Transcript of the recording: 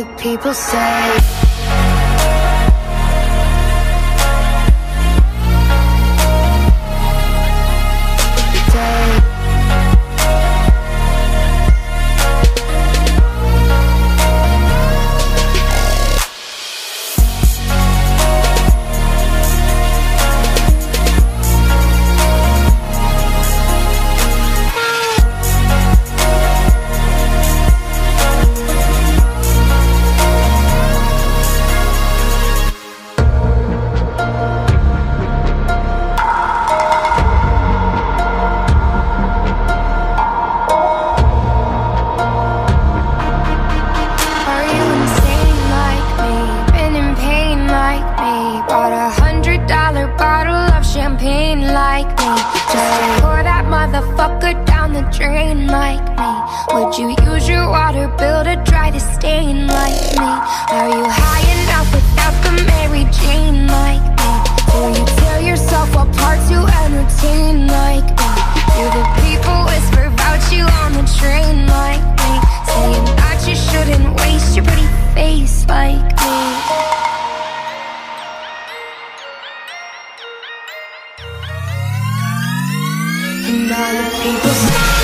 the people say. Like me, just pour that motherfucker down the drain like me. Would you use your water bill to dry the stain like me? Are you high enough without the Mary Jane like me? Do you tear yourself apart to entertain like me? Do the people whisper about you on the train like me, saying that you shouldn't waste your pretty face like me? And all the people say